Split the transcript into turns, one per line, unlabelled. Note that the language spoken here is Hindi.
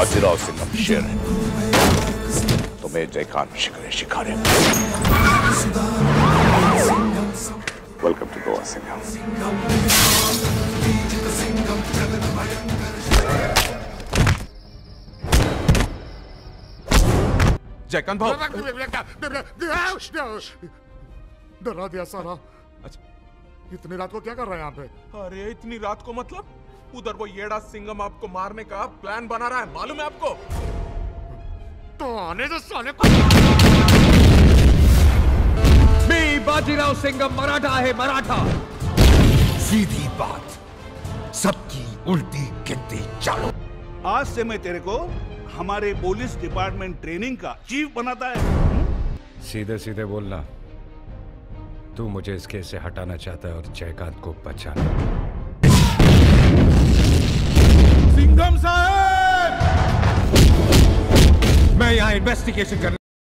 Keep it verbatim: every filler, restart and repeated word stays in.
बाजीराव सिंघम शेर है, तुम्हें जयकांत शिकारे शिकारे। Welcome to Goa Singham.
जयकांत भाव,
डरा दिया सारा।
अच्छा,
इतनी रात को क्या कर रहा है यहाँ पे?
अरे इतनी रात को मतलब उधर वो येड़ा सिंघम आपको मारने का प्लान बना रहा है, मालूम है आपको?
तो आने दो साले को।
मैं बाजीराव सिंघम मराठा है, मराठा। सीधी बात, सबकी उल्टी गिनती चालू।
आज से मैं तेरे को हमारे पुलिस डिपार्टमेंट ट्रेनिंग का चीफ बनाता है।
सीधे सीधे बोलना, तू मुझे इस केस से हटाना चाहता है और जयकांत को बचाना।
सिंघम साहब,
मैं यहाँ इन्वेस्टिगेशन करने